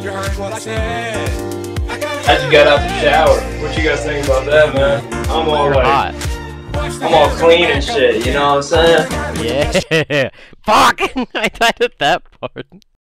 I just got out the shower. What you guys think about that, man? I'm all like, I'm all clean and shit, you know what I'm saying? Yeah. Fuck! I died at that part.